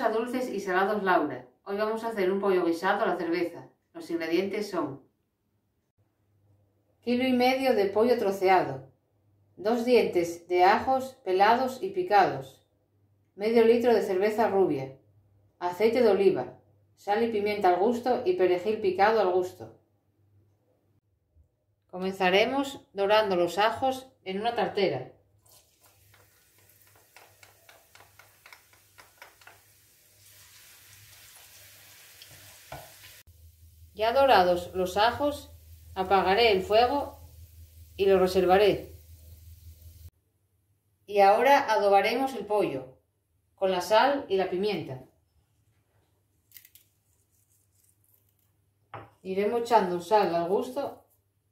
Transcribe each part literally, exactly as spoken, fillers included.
a Dulces y Salados Laura. Hoy vamos a hacer un pollo guisado a la cerveza. Los ingredientes son kilo y medio de pollo troceado, dos dientes de ajos pelados y picados, medio litro de cerveza rubia, aceite de oliva, sal y pimienta al gusto y perejil picado al gusto. Comenzaremos dorando los ajos en una tartera. Ya dorados los ajos, apagaré el fuego y lo reservaré. Y ahora adobaremos el pollo con la sal y la pimienta. Iremos echando sal al gusto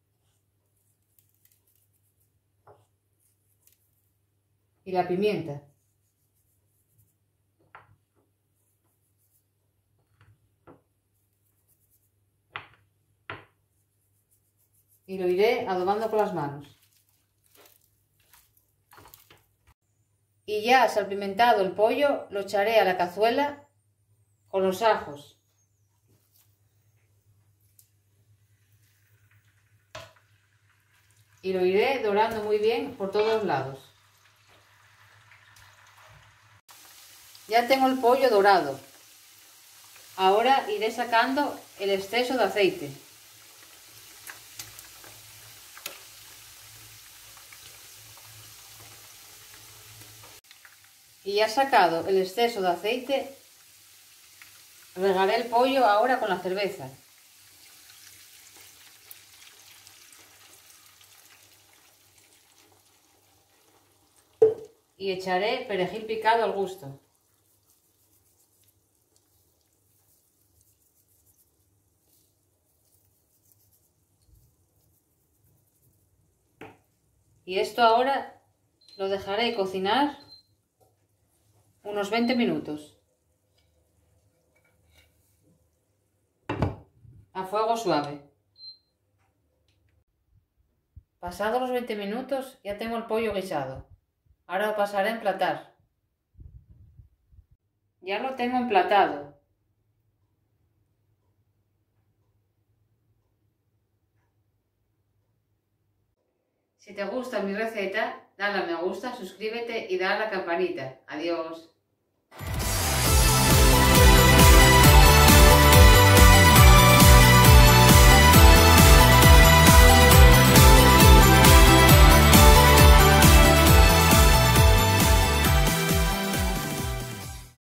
y la pimienta. Y lo iré adobando con las manos. Y ya salpimentado el pollo, lo echaré a la cazuela con los ajos. Y lo iré dorando muy bien por todos lados. Ya tengo el pollo dorado. Ahora iré sacando el exceso de aceite. Y ya sacado el exceso de aceite, regaré el pollo ahora con la cerveza. Y echaré perejil picado al gusto. Y esto ahora lo dejaré cocinar unos veinte minutos a fuego suave. Pasados los veinte minutos ya tengo el pollo guisado. Ahora lo pasaré a emplatar. Ya lo tengo emplatado. Si te gusta mi receta, dale a me gusta, suscríbete y dale a la campanita. Adiós.